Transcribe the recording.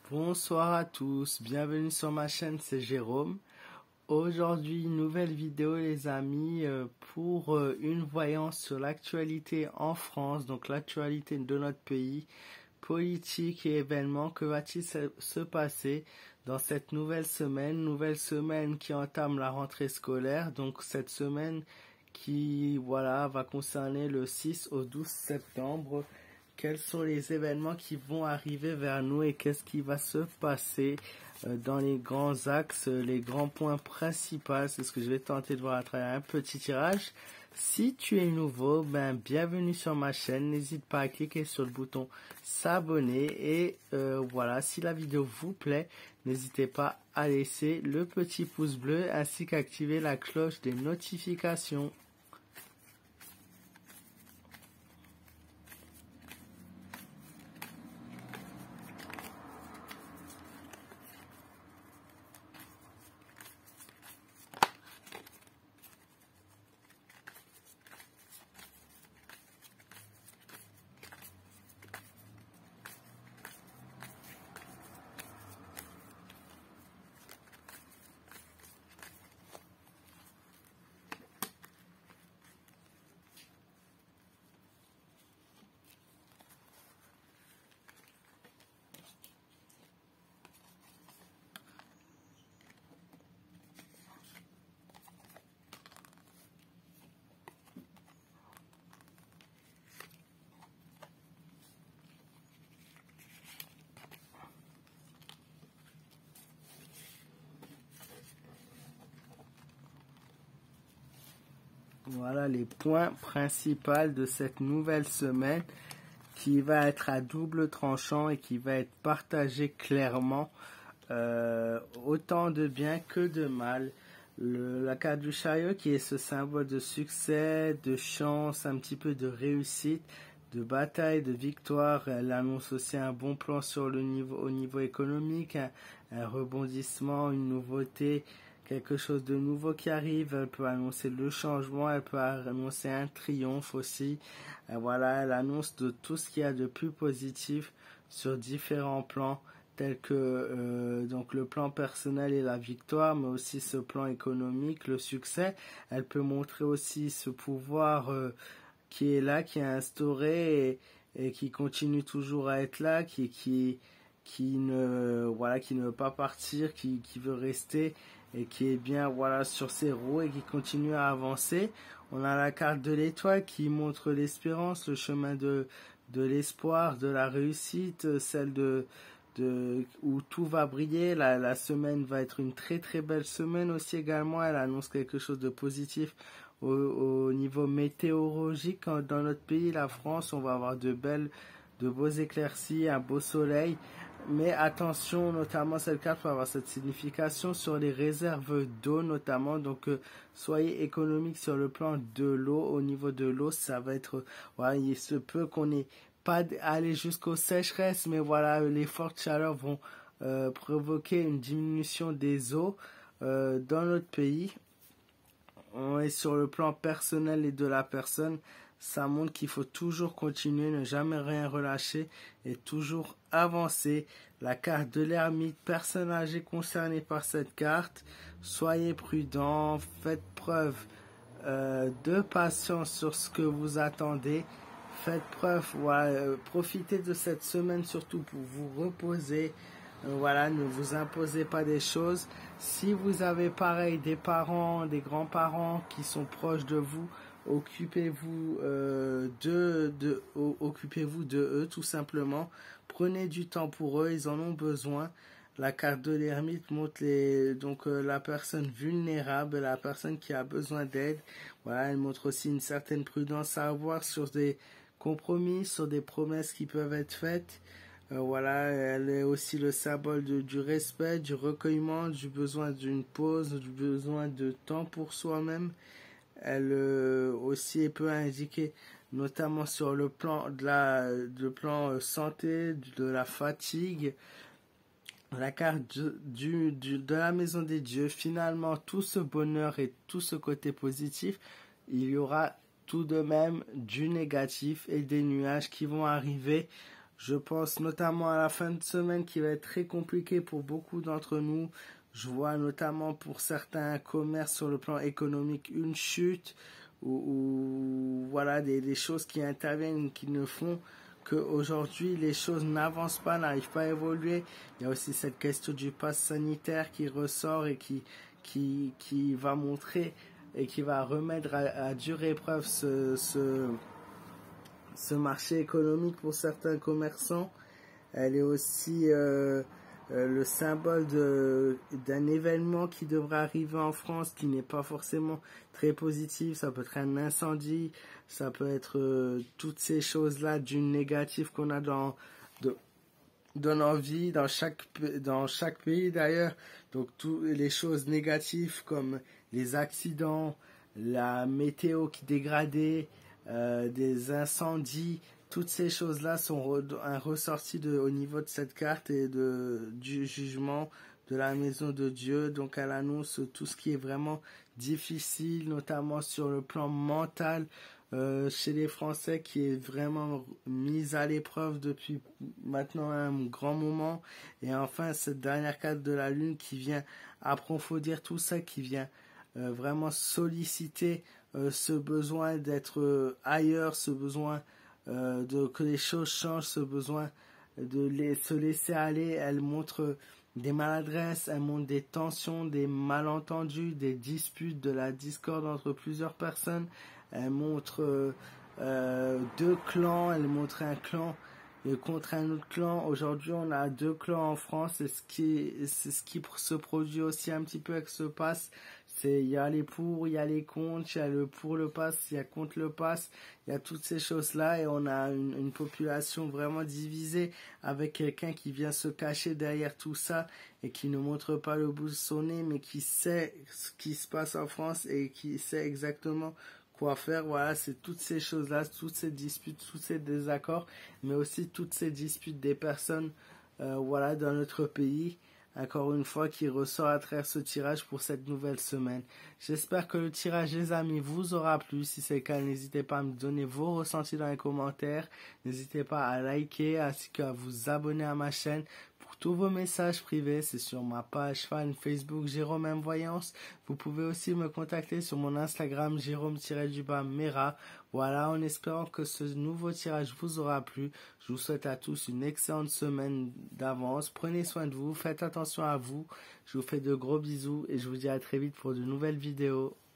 Bonsoir à tous, bienvenue sur ma chaîne, c'est Jérôme. Aujourd'hui, nouvelle vidéo les amis pour une voyance sur l'actualité en France, donc l'actualité de notre pays, politique et événements. Que va-t-il se passer dans cette nouvelle semaine qui entame la rentrée scolaire, donc cette semaine qui va concerner le 6 au 12 septembre. Quels sont les événements qui vont arriver vers nous et qu'est-ce qui va se passer dans les grands axes, les grands points principaux. C'est ce que je vais tenter de voir à travers un petit tirage. Si tu es nouveau, bienvenue sur ma chaîne. N'hésite pas à cliquer sur le bouton s'abonner et si la vidéo vous plaît, n'hésitez pas à laisser le petit pouce bleu ainsi qu'activer la cloche des notifications. Voilà les points principaux de cette nouvelle semaine qui va être à double tranchant et qui va être partagé clairement, autant de bien que de mal. La carte du chariot qui est ce symbole de succès, de chance, un petit peu de réussite, de bataille, de victoire. Elle annonce aussi un bon plan sur au niveau économique, un rebondissement, une nouveauté, quelque chose de nouveau qui arrive. Elle peut annoncer le changement, elle peut annoncer un triomphe aussi. Elle annonce de tout ce qu'il y a de plus positif sur différents plans, tels que donc le plan personnel et la victoire, mais aussi ce plan économique, le succès. Elle peut montrer aussi ce pouvoir qui est là, qui est instauré et qui continue toujours à être là, qui ne veut pas partir, qui veut rester et qui est bien sur ses roues et qui continue à avancer. On a la carte de l'étoile qui montre l'espérance, le chemin de l'espoir, de la réussite, celle où tout va briller. La semaine va être une très très belle semaine aussi également. Elle annonce quelque chose de positif au niveau météorologique. Dans notre pays, la France, on va avoir de beaux éclaircies, un beau soleil. Mais attention, notamment cette carte peut avoir cette signification sur les réserves d'eau notamment. Donc soyez économique sur le plan de l'eau. Au niveau de l'eau, ça va être, il se peut qu'on n'ait pas aller jusqu'aux sécheresses, mais les fortes chaleurs vont provoquer une diminution des eaux dans notre pays. On est sur le plan personnel et de la personne. Ça montre qu'il faut toujours continuer, ne jamais rien relâcher et toujours avancer. La carte de l'ermite, personne âgée concernée par cette carte. Soyez prudent, faites preuve de patience sur ce que vous attendez. Faites preuve, profitez de cette semaine surtout pour vous reposer. Ne vous imposez pas des choses. Si vous avez pareil des parents, des grands-parents qui sont proches de vous, occupez-vous occupez-vous de eux tout simplement. Prenez du temps pour eux, ils en ont besoin. La carte de l'ermite montre la personne vulnérable, la personne qui a besoin d'aide. Elle montre aussi une certaine prudence à avoir sur des compromis, sur des promesses qui peuvent être faites. Elle est aussi le symbole du respect, du recueillement, du besoin d'une pause, du besoin de temps pour soi-même. Elle aussi peut indiquer, notamment sur le plan santé, de la fatigue. La carte de la maison des dieux, finalement, tout ce bonheur et tout ce côté positif, il y aura tout de même du négatif et des nuages qui vont arriver. Je pense notamment à la fin de semaine qui va être très compliquée pour beaucoup d'entre nous. Je vois notamment pour certains commerces sur le plan économique une chute ou voilà des choses qui interviennent, qui ne font qu'aujourd'hui les choses n'avancent pas, n'arrivent pas à évoluer. Il y a aussi cette question du pass sanitaire qui ressort et qui va montrer et qui va remettre à dure épreuve ce marché économique pour certains commerçants. Elle est aussi le symbole d'un événement qui devrait arriver en France qui n'est pas forcément très positif. Ça peut être un incendie, ça peut être toutes ces choses-là d'une négative qu'on a dans nos vies, dans chaque pays d'ailleurs. Donc toutes les choses négatives comme les accidents, la météo qui dégradait, des incendies, toutes ces choses-là sont un ressorti au niveau de cette carte et du jugement de la maison de Dieu. Donc elle annonce tout ce qui est vraiment difficile, notamment sur le plan mental chez les Français, qui est vraiment mise à l'épreuve depuis maintenant un grand moment. Et enfin cette dernière carte de la Lune qui vient approfondir tout ça, qui vient vraiment solliciter ce besoin d'être ailleurs, ce besoin que les choses changent, ce besoin de se laisser aller. Elle montre des maladresses, elle montre des tensions, des malentendus, des disputes, de la discorde entre plusieurs personnes. Elle montre deux clans, elle montre un clan contre un autre clan. Aujourd'hui, on a deux clans en France. C'est ce qui se produit aussi un petit peu avec ce pass. Il y a les pour, il y a les contre, il y a le pour le pass, il y a contre le pass, il y a toutes ces choses-là et on a une population vraiment divisée avec quelqu'un qui vient se cacher derrière tout ça et qui ne montre pas le bout de son nez mais qui sait ce qui se passe en France et qui sait exactement quoi faire. Voilà, c'est toutes ces choses-là, toutes ces disputes, tous ces désaccords, mais aussi toutes ces disputes des personnes voilà, dans notre pays. Encore une fois, qui ressort à travers ce tirage pour cette nouvelle semaine. J'espère que le tirage, les amis, vous aura plu. Si c'est le cas, n'hésitez pas à me donner vos ressentis dans les commentaires. N'hésitez pas à liker ainsi qu'à vous abonner à ma chaîne. Pour tous vos messages privés, c'est sur ma page fan Facebook Jérôme M Voyance. Vous pouvez aussi me contacter sur mon Instagram Jérôme-Mera. Voilà, en espérant que ce nouveau tirage vous aura plu. Je vous souhaite à tous une excellente semaine d'avance. Prenez soin de vous, faites attention à vous. Je vous fais de gros bisous et je vous dis à très vite pour de nouvelles vidéos.